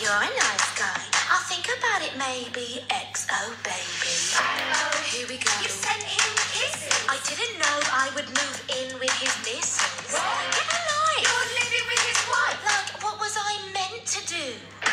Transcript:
You're a nice guy. I'll think about it maybe. XO, baby. Here we go. You sent him kisses. I didn't know I would move in with his missus. What? Get a life. You're living with his wife. Like, what was I meant to do?